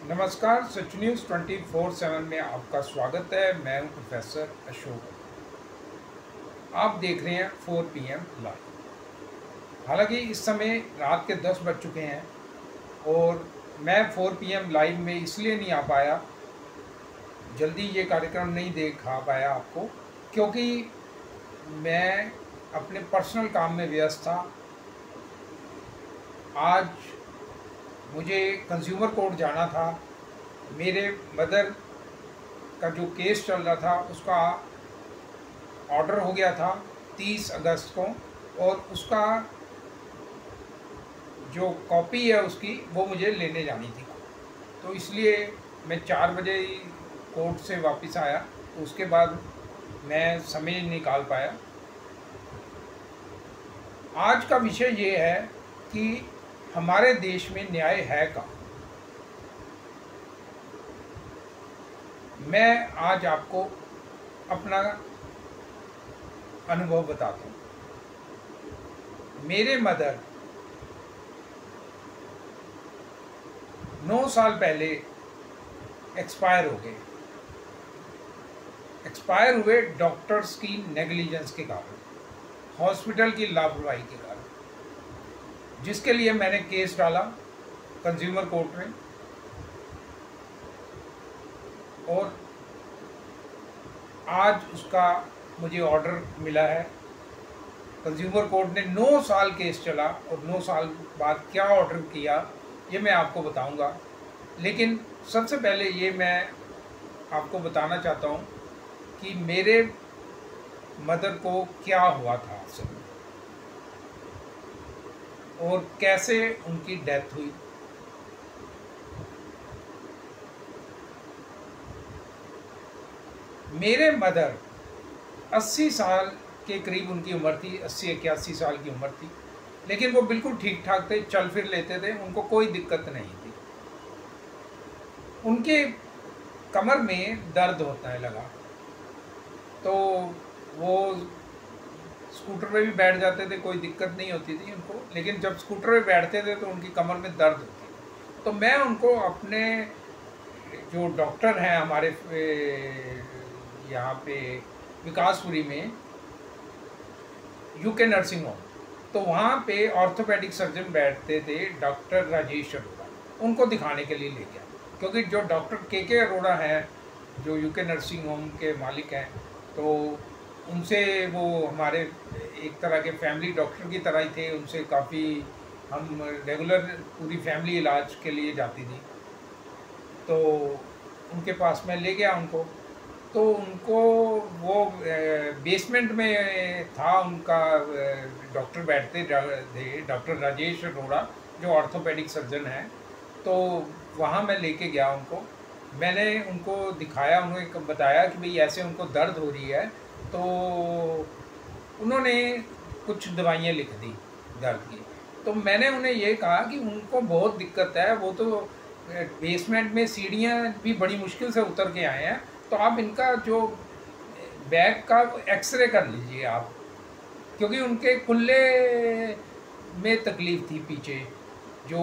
नमस्कार, सच न्यूज़ 24/7 में आपका स्वागत है। मैं हूं प्रोफेसर अशोक। आप देख रहे हैं 4 PM लाइव। हालांकि इस समय रात के 10 बज चुके हैं और मैं 4 PM लाइव में इसलिए नहीं आ पाया, जल्दी ये कार्यक्रम नहीं दिखा पाया आपको, क्योंकि मैं अपने पर्सनल काम में व्यस्त था। आज मुझे कंज्यूमर कोर्ट जाना था। मेरे मदर का जो केस चल रहा था उसका ऑर्डर हो गया था 30 अगस्त को, और उसका जो कॉपी है उसकी वो मुझे लेने जानी थी। तो इसलिए मैं 4 बजे कोर्ट से वापस आया। तो उसके बाद मैं समय नहीं निकाल पाया। आज का विषय ये है कि हमारे देश में न्याय है कहाँ। मैं आज आपको अपना अनुभव बताता हूँ। मेरे मदर 9 साल पहले एक्सपायर हो गए। एक्सपायर हुए डॉक्टर्स की नेग्लिजेंस के कारण, हॉस्पिटल की लापरवाही के कारण, जिसके लिए मैंने केस डाला कंज्यूमर कोर्ट में। और आज उसका मुझे ऑर्डर मिला है। कंज्यूमर कोर्ट ने 9 साल केस चला और 9 साल बाद क्या ऑर्डर किया ये मैं आपको बताऊंगा। लेकिन सबसे पहले ये मैं आपको बताना चाहता हूँ कि मेरे मदर को क्या हुआ था असल में और कैसे उनकी डेथ हुई। मेरे मदर 80 साल के करीब उनकी उम्र थी, 80-81 साल की उम्र थी, लेकिन वो बिल्कुल ठीक ठाक थे, चल फिर लेते थे, उनको कोई दिक्कत नहीं थी। उनके कमर में दर्द होता लगा तो वो स्कूटर पे भी बैठ जाते थे, कोई दिक्कत नहीं होती थी उनको। लेकिन जब स्कूटर पे बैठते थे तो उनकी कमर में दर्द होती थी। तो मैं उनको अपने जो डॉक्टर हैं हमारे यहाँ पे विकासपुरी में यूके नर्सिंग होम, तो वहाँ पे ऑर्थोपेडिक सर्जन बैठते थे, डॉक्टर राजेश अरोड़ा, उनको दिखाने के लिए ले गया। क्योंकि जो डॉक्टर के अरोड़ा हैं, जो यूके नर्सिंग होम के मालिक हैं, तो उनसे वो हमारे एक तरह के फैमिली डॉक्टर की तरह ही थे। उनसे काफ़ी हम रेगुलर पूरी फैमिली इलाज के लिए जाती थी। तो उनके पास मैं ले गया उनको। तो उनको वो बेसमेंट में था उनका डॉक्टर बैठते थे, डॉक्टर राजेश अरोड़ा, जो ऑर्थोपेडिक सर्जन हैं। तो वहाँ मैं लेके गया उनको। मैंने उनको दिखाया, उन्होंने बताया कि भाई ऐसे उनको दर्द हो रही है। तो उन्होंने कुछ दवाइयाँ लिख दी दर्द की। तो मैंने उन्हें ये कहा कि उनको बहुत दिक्कत है, वो तो बेसमेंट में सीढ़ियाँ भी बड़ी मुश्किल से उतर के आए हैं, तो आप इनका जो बैक का एक्सरे कर लीजिए आप, क्योंकि उनके कुल्ले में तकलीफ़ थी पीछे जो।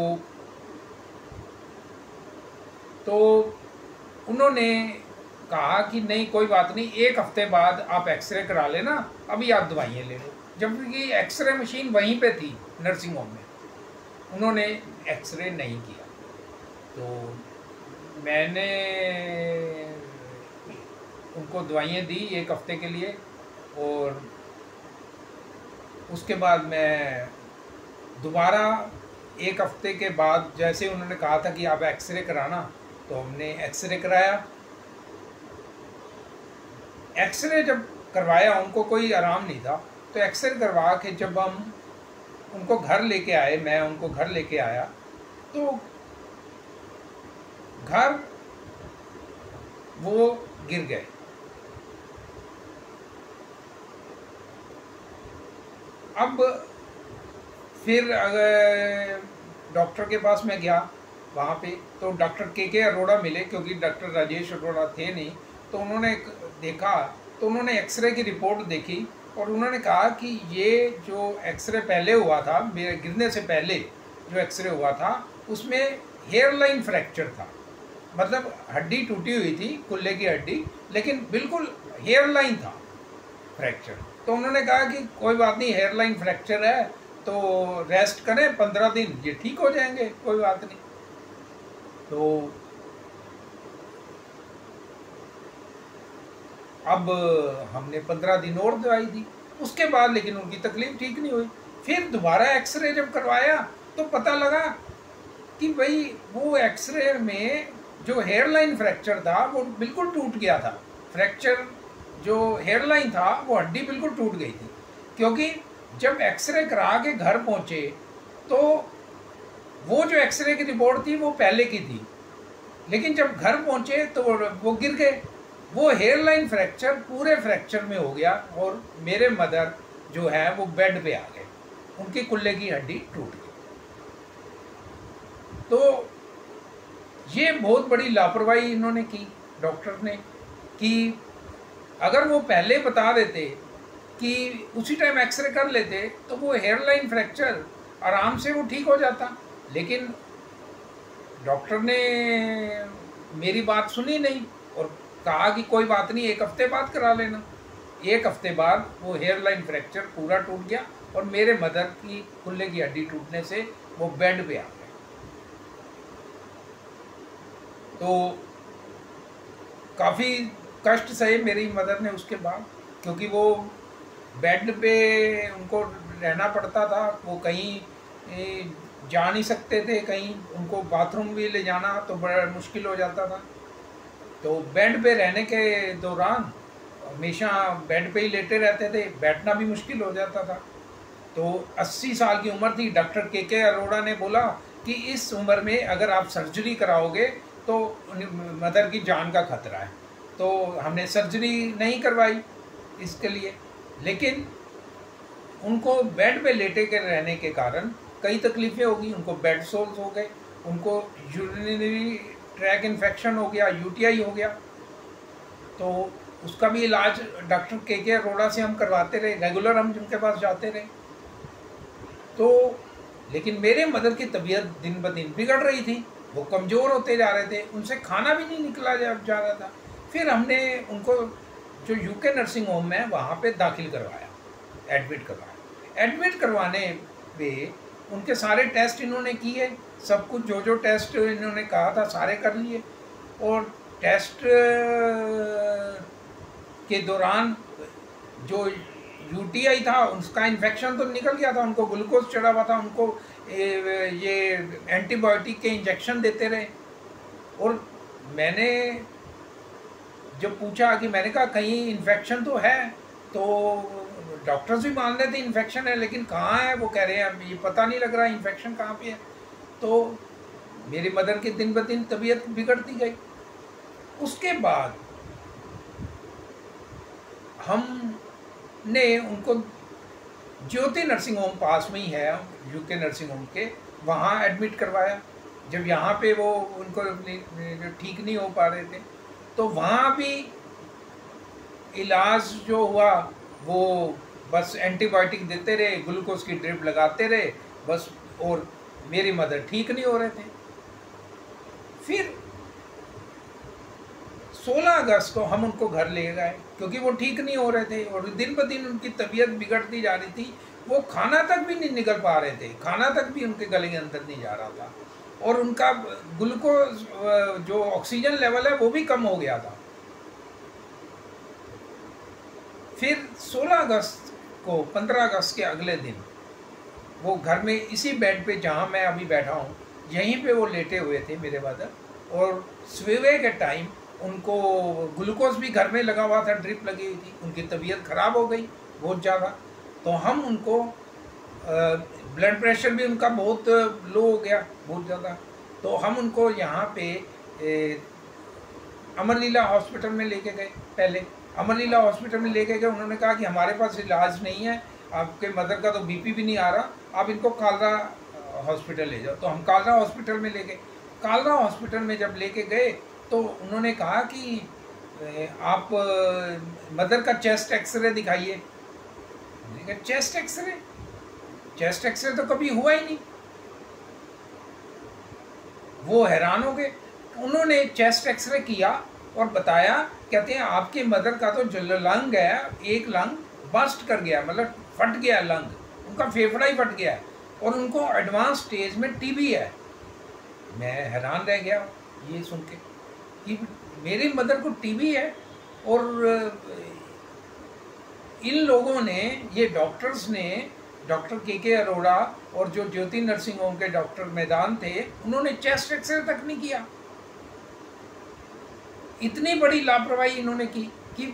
तो उन्होंने कहा कि नहीं कोई बात नहीं, 1 हफ्ते बाद आप एक्सरे करा लेना, अभी आप दवाइयाँ ले लो। जबकि एक्सरे मशीन वहीं पे थी नर्सिंग होम में। उन्होंने एक्सरे नहीं किया। तो मैंने उनको दवाइयाँ दी 1 हफ्ते के लिए, और उसके बाद मैं दोबारा 1 हफ्ते के बाद, जैसे उन्होंने कहा था कि आप एक्सरे कराना, तो हमने एक्सरे कराया। एक्सरे जब करवाया, उनको कोई आराम नहीं था, तो एक्सरे करवा के जब हम उनको घर लेके आए, मैं उनको घर लेके आया, तो घर वो गिर गए। अब फिर अगर डॉक्टर के पास मैं गया वहाँ पे, तो डॉक्टर के अरोड़ा मिले, क्योंकि डॉक्टर राजेश अरोड़ा थे नहीं। तो उन्होंने देखा, तो उन्होंने एक्सरे की रिपोर्ट देखी और उन्होंने कहा कि ये जो एक्सरे पहले हुआ था, मेरे गिरने से पहले जो एक्सरे हुआ था, उसमें हेयरलाइन फ्रैक्चर था। मतलब हड्डी टूटी हुई थी, कुल्ले की हड्डी, लेकिन बिल्कुल हेयर लाइन था फ्रैक्चर। तो उन्होंने कहा कि कोई बात नहीं, हेयर लाइन फ्रैक्चर है तो रेस्ट करें 15 दिन, ये ठीक हो जाएंगे, कोई बात नहीं। तो अब हमने 15 दिन और दवाई दी, उसके बाद लेकिन उनकी तकलीफ ठीक नहीं हुई। फिर दोबारा एक्सरे जब करवाया तो पता लगा कि भाई वो एक्सरे में जो हेयरलाइन फ्रैक्चर था वो बिल्कुल टूट गया था। फ्रैक्चर जो हेयरलाइन था वो हड्डी बिल्कुल टूट गई थी, क्योंकि जब एक्सरे करा के घर पहुंचे तो वो जो एक्सरे की रिपोर्ट थी वो पहले की थी, लेकिन जब घर पहुंचे तो वो गिर गए। वो हेयरलाइन फ्रैक्चर पूरे फ्रैक्चर में हो गया और मेरे मदर जो है वो बेड पे आ गए, उनके कुल्ले की हड्डी टूट गई। तो ये बहुत बड़ी लापरवाही इन्होंने की, डॉक्टर ने, कि अगर वो पहले बता देते कि उसी टाइम एक्सरे कर लेते तो वो हेयरलाइन फ्रैक्चर आराम से वो ठीक हो जाता। लेकिन डॉक्टर ने मेरी बात सुनी नहीं और कहा कि कोई बात नहीं, 1 हफ्ते बाद करा लेना। 1 हफ्ते बाद वो हेयरलाइन फ्रैक्चर पूरा टूट गया और मेरे मदर की कुल्ले की हड्डी टूटने से वो बेड पे आ गए। तो काफ़ी कष्ट सहे मेरी मदर ने उसके बाद, क्योंकि वो बेड पे उनको रहना पड़ता था, वो कहीं जा नहीं सकते थे, कहीं उनको बाथरूम भी ले जाना तो बड़ा मुश्किल हो जाता था। तो बेड पे रहने के दौरान हमेशा बेड पे ही लेटे रहते थे, बैठना भी मुश्किल हो जाता था। तो 80 साल की उम्र थी। डॉक्टर के अरोड़ा ने बोला कि इस उम्र में अगर आप सर्जरी कराओगे तो मदर की जान का खतरा है। तो हमने सर्जरी नहीं करवाई इसके लिए, लेकिन उनको बेड पे लेटे के रहने के कारण कई तकलीफ़ें होगी। उनको बेड सोल्स हो गए, उनको यूरिनरी ट्रैक इन्फेक्शन हो गया, यूटीआई हो गया। तो उसका भी इलाज डॉक्टर के अरोड़ा से हम करवाते रहे, रेगुलर हम जिनके पास जाते रहे। तो लेकिन मेरे मदर की तबीयत दिन ब दिन बिगड़ रही थी, वो कमज़ोर होते जा रहे थे, उनसे खाना भी नहीं निकला जा रहा था। फिर हमने उनको जो यूके नर्सिंग होम है वहाँ पे दाखिल करवाया, एडमिट करवाया। एडमिट करवाने पे उनके सारे टेस्ट इन्होंने किए, सब कुछ जो जो टेस्ट इन्होंने कहा था सारे कर लिए। और टेस्ट के दौरान जो यूटीआई था उसका इन्फेक्शन तो निकल गया था, उनको ग्लूकोज चढ़ा हुआ था, उनको ये एंटीबायोटिक के इंजेक्शन देते रहे। और मैंने जब पूछा कि मैंने कहा कहीं इन्फेक्शन तो है, तो डॉक्टर्स भी मान रहे थे इन्फेक्शन है, लेकिन कहाँ है वो कह रहे हैं ये पता नहीं लग रहा इन्फेक्शन कहाँ पे है। तो मेरी मदर की दिन ब दिन तबीयत बिगड़ती गई। उसके बाद हमने उनको ज्योति नर्सिंग होम पास में ही है यूके नर्सिंग होम के, वहाँ एडमिट करवाया। जब यहाँ पे वो उनको ठीक नहीं हो पा रहे थे तो वहाँ भी इलाज जो हुआ वो बस एंटीबायोटिक देते रहे, ग्लूकोज की ड्रिप लगाते रहे बस, और मेरी मदर ठीक नहीं हो रहे थे। फिर 16 अगस्त को हम उनको घर ले गए, क्योंकि वो ठीक नहीं हो रहे थे और दिन ब दिन उनकी तबीयत बिगड़ती जा रही थी। वो खाना तक भी नहीं निकल पा रहे थे, खाना तक भी उनके गले के अंदर नहीं जा रहा था, और उनका ग्लूकोज जो ऑक्सीजन लेवल है वो भी कम हो गया था। फिर 16 अगस्त को 15 अगस्त के अगले दिन वो घर में इसी बेड पे जहाँ मैं अभी बैठा हूँ यहीं पे वो लेटे हुए थे मेरे मदर, और सुबह के टाइम उनको ग्लूकोज भी घर में लगा हुआ था, ड्रिप लगी हुई थी, उनकी तबीयत ख़राब हो गई बहुत ज़्यादा। तो हम उनको ब्लड प्रेशर भी उनका बहुत लो हो गया बहुत ज़्यादा। तो हम उनको यहाँ पे अमरलीला हॉस्पिटल में लेके गए। पहले अमरलीला हॉस्पिटल में लेके गए, उन्होंने कहा कि हमारे पास इलाज नहीं है, आपके मदर का तो बीपी भी नहीं आ रहा, आप इनको कालरा हॉस्पिटल ले जाओ। तो हम कालरा हॉस्पिटल में ले गए। कालरा हॉस्पिटल में जब लेके गए तो उन्होंने कहा कि आप मदर का चेस्ट एक्सरे दिखाइए। मैंने कहा चेस्ट एक्सरे? चेस्ट एक्सरे तो कभी हुआ ही नहीं। वो हैरान हो गए, उन्होंने चेस्ट एक्सरे किया और बताया, कहते हैं आपके मदर का तो जो लंग है, एक लंग बस्ट कर गया, मतलब फट गया लंग, उनका फेफड़ा ही फट गया और उनको एडवांस स्टेज में टीबी है। मैं हैरान रह गया ये सुन के कि मेरी मदर को टीबी है। और इन लोगों ने, ये डॉक्टर्स ने, डॉक्टर के अरोड़ा और जो ज्योति नर्सिंग होम के डॉक्टर मैदान थे, उन्होंने चेस्ट एक्सरे तक नहीं किया। इतनी बड़ी लापरवाही इन्होंने की कि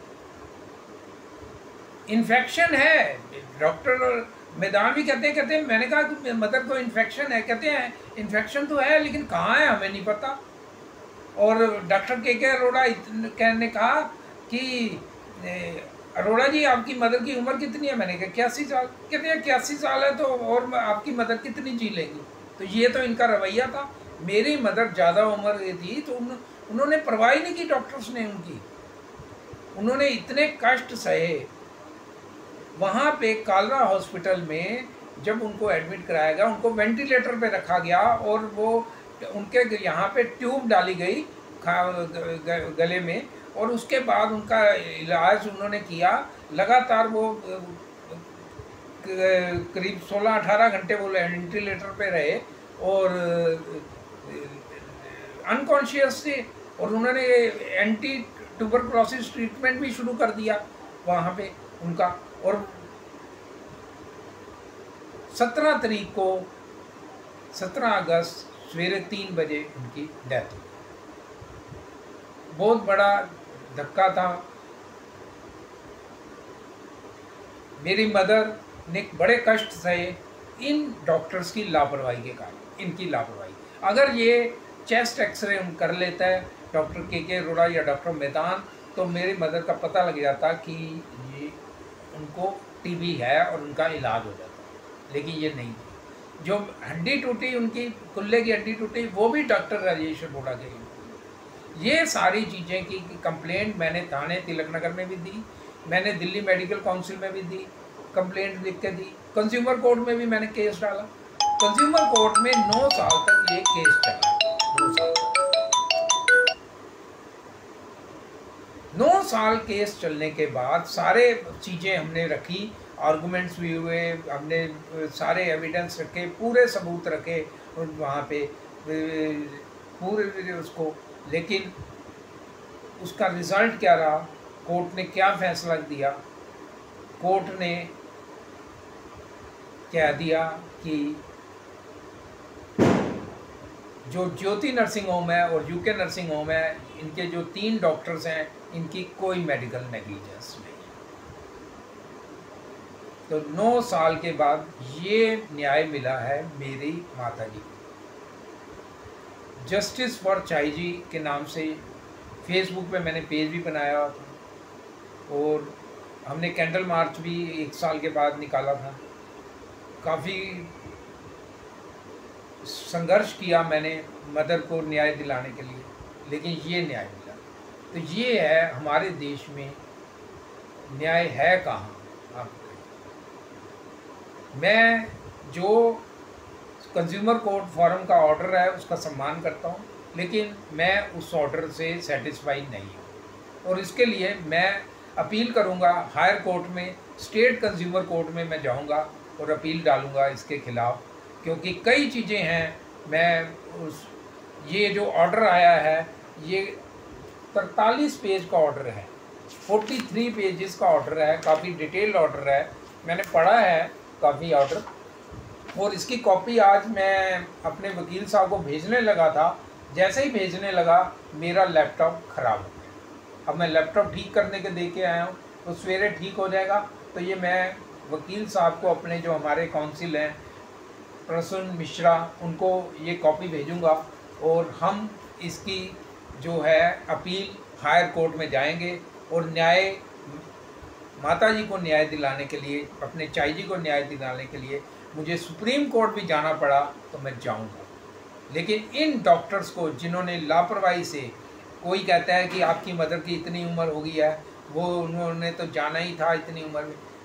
इन्फेक्शन है। डॉक्टर मैदान भी कहते हैं मैंने कहा कि मदर को इन्फेक्शन है, कहते हैं इन्फेक्शन तो है लेकिन कहाँ है हमें नहीं पता। और डॉक्टर के अरोड़ा ने कहा कि अरोड़ा जी आपकी मदर की उम्र कितनी है? मैंने कहा 81 साल। कहते हैं 81 साल है तो और आपकी मदर कितनी जी लेगी? तो ये तो इनका रवैया था। मेरी मदर ज़्यादा उम्र की थी तो उन्होंने परवाह नहीं की डॉक्टर्स ने उनकी। उन्होंने इतने कष्ट सहे। वहाँ पे कालरा हॉस्पिटल में जब उनको एडमिट कराया गया, उनको वेंटिलेटर पे रखा गया और वो उनके यहाँ पे ट्यूब डाली गई गले में और उसके बाद उनका इलाज उन्होंने किया। लगातार वो करीब 16-18 घंटे वो वेंटिलेटर पे रहे और अनकॉन्शियस थे। और उन्होंने एंटी ट्यूबरकुलोसिस ट्रीटमेंट भी शुरू कर दिया वहाँ पे उनका। और 17 तारीख को 17 अगस्त सवेरे 3 बजे उनकी डेथ हुई। बहुत बड़ा धक्का था। मेरी मदर ने बड़े कष्ट सहे इन डॉक्टर्स की लापरवाही के कारण, इनकी लापरवाही। अगर ये चेस्ट एक्सरे कर लेता है डॉक्टर के अरोड़ा या डॉक्टर मैदान, तो मेरी मदर का पता लग जाता कि ये उनको टीबी है और उनका इलाज हो जाता। लेकिन ये नहीं थी। जो हड्डी टूटी, उनकी कुल्ले की हड्डी टूटी, वो भी डॉक्टर राजेश अरोड़ा के। ये सारी चीज़ें की कंप्लेंट मैंने थाने तिलक नगर में भी दी, मैंने दिल्ली मेडिकल काउंसिल में भी दी, कंप्लेंट लिख के दी, कंज्यूमर कोर्ट में भी मैंने केस डाला। कंज्यूमर कोर्ट में 9 साल तक ये केस चला। 9 साल केस चलने के बाद सारे चीज़ें हमने रखी, आर्गूमेंट्स भी हुए, हमने सारे एविडेंस रखे, पूरे सबूत रखे वहाँ पे पूरे उसको। लेकिन उसका रिज़ल्ट क्या रहा? कोर्ट ने क्या फैसला दिया? कोर्ट ने कह दिया कि जो ज्योति नर्सिंग होम है और यूके नर्सिंग होम है, इनके जो 3 डॉक्टर्स हैं, इनकी कोई मेडिकल नेग्लिजेंस नहीं है। तो 9 साल के बाद ये न्याय मिला है मेरी माता जी को। जस्टिस फॉर चाई जी के नाम से फेसबुक पे मैंने पेज भी बनाया और हमने कैंडल मार्च भी 1 साल के बाद निकाला था। काफ़ी संघर्ष किया मैंने मदर को न्याय दिलाने के लिए, लेकिन ये न्याय मिला। तो ये है हमारे देश में न्याय है कहाँ? आप मैं जो कंज्यूमर कोर्ट फॉरम का ऑर्डर है उसका सम्मान करता हूँ, लेकिन मैं उस ऑर्डर से सेटिस्फाइड नहीं हूँ और इसके लिए मैं अपील करूँगा हायर कोर्ट में, स्टेट कंज्यूमर कोर्ट में मैं जाऊँगा और अपील डालूँगा इसके खिलाफ़। क्योंकि कई चीज़ें हैं, मैं ये जो ऑर्डर आया है ये 43 पेज का ऑर्डर है, 43 पेजेस का ऑर्डर है, काफ़ी डिटेल्ड ऑर्डर है। मैंने पढ़ा है काफ़ी ऑर्डर और इसकी कॉपी आज मैं अपने वकील साहब को भेजने लगा था। जैसे ही भेजने लगा मेरा लैपटॉप ख़राब हो गया। अब मैं लैपटॉप ठीक करने के दे के आया हूँ, तो सवेरे ठीक हो जाएगा। तो ये मैं वकील साहब को, अपने जो हमारे काउंसिल हैं प्रसून मिश्रा, उनको ये कॉपी भेजूंगा और हम इसकी जो है अपील हायर कोर्ट में जाएंगे और न्याय, माता जी को न्याय दिलाने के लिए, अपने चाई जी को न्याय दिलाने के लिए मुझे सुप्रीम कोर्ट भी जाना पड़ा तो मैं जाऊंगा। लेकिन इन डॉक्टर्स को जिन्होंने लापरवाही से, कोई कहता है कि आपकी मदर की इतनी उम्र हो गई है, वो उन्होंने तो जाना ही था इतनी उम्र में,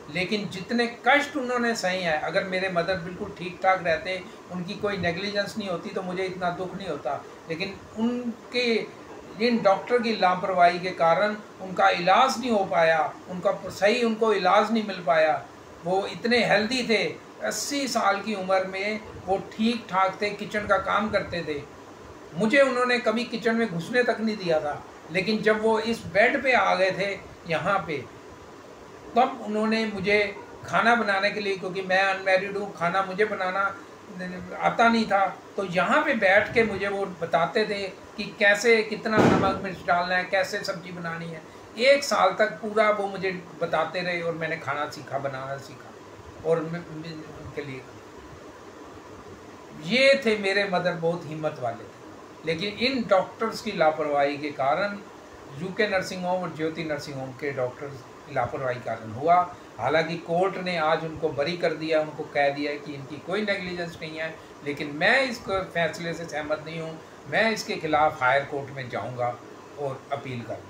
लेकिन जितने कष्ट उन्होंने सहे हैं, अगर मेरे मदर बिल्कुल ठीक ठाक रहते, उनकी कोई नेग्लिजेंस नहीं होती तो मुझे इतना दुख नहीं होता। लेकिन उनके इन डॉक्टर की लापरवाही के कारण उनका इलाज नहीं हो पाया, उनका सही उनको इलाज नहीं मिल पाया। वो इतने हेल्दी थे, 80 साल की उम्र में वो ठीक ठाक थे, किचन का काम करते थे। मुझे उन्होंने कभी किचन में घुसने तक नहीं दिया था, लेकिन जब वो इस बेड पे आ गए थे यहाँ पे, तब उन्होंने मुझे खाना बनाने के लिए, क्योंकि मैं अनमैरिड हूँ, खाना मुझे बनाना आता नहीं था, तो यहाँ पे बैठ के मुझे वो बताते थे कि कैसे कितना नमक मिर्च डालना है, कैसे सब्जी बनानी है। 1 साल तक पूरा वो मुझे बताते रहे और मैंने खाना सीखा, बनाना सीखा। और उनके लिए ये थे मेरे मदर, बहुत हिम्मत वाले थे। लेकिन इन डॉक्टर्स की लापरवाही के कारण, यूके नर्सिंग होम और ज्योति नर्सिंग होम के डॉक्टर्स की लापरवाही कारण हुआ। हालांकि कोर्ट ने आज उनको बरी कर दिया, उनको कह दिया कि इनकी कोई नेग्लिजेंस नहीं है, लेकिन मैं इस फैसले से सहमत नहीं हूँ। मैं इसके खिलाफ हायर कोर्ट में जाऊँगा और अपील करूँगा।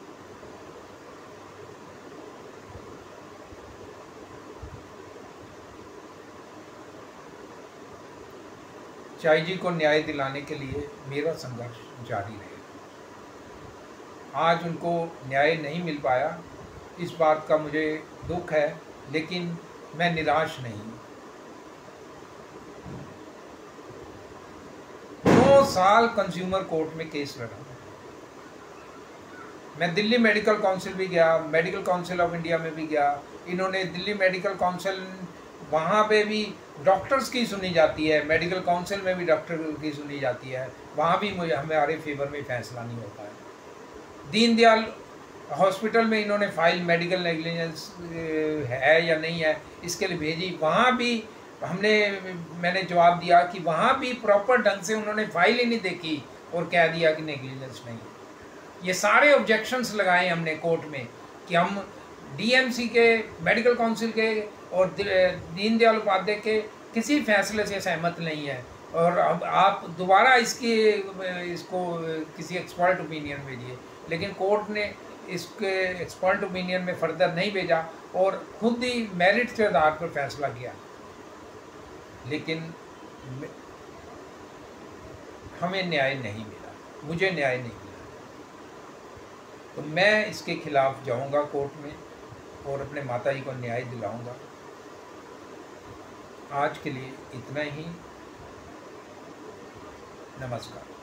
चाई जी को न्याय दिलाने के लिए मेरा संघर्ष जारी रहेगा। आज उनको न्याय नहीं मिल पाया, इस बात का मुझे दुख है, लेकिन मैं निराश नहीं हूँ। 9 साल कंज्यूमर कोर्ट में केस लड़ा। मैं दिल्ली मेडिकल काउंसिल भी गया, मेडिकल काउंसिल ऑफ इंडिया में भी गया। इन्होंने दिल्ली मेडिकल काउंसिल, वहाँ पे भी डॉक्टर्स की सुनी जाती है, मेडिकल काउंसिल में भी डॉक्टर की सुनी जाती है, वहाँ भी मुझे हमारे फेवर में फैसला नहीं होता है। दीनदयाल हॉस्पिटल में इन्होंने फाइल मेडिकल नेग्लिजेंस है या नहीं है इसके लिए भेजी, वहाँ भी मैंने जवाब दिया कि वहाँ भी प्रॉपर ढंग से उन्होंने फाइल ही नहीं देखी और कह दिया कि नेग्लिजेंस नहीं है। ये सारे ऑब्जेक्शंस लगाए हमने कोर्ट में कि हम डीएमसी के, मेडिकल काउंसिल के और दीनदयाल उपाध्याय के किसी फैसले से सहमत नहीं है, और अब आप दोबारा इसको किसी एक्सपर्ट ओपिनियन भेजिए। लेकिन कोर्ट ने इसके एक्सपर्ट ओपिनियन में फर्दर नहीं भेजा और खुद ही मेरिट के आधार पर फैसला किया। लेकिन हमें न्याय नहीं मिला, मुझे न्याय नहीं मिला, तो मैं इसके खिलाफ जाऊंगा कोर्ट में और अपने माताजी को न्याय दिलाऊंगा। आज के लिए इतना ही। नमस्कार।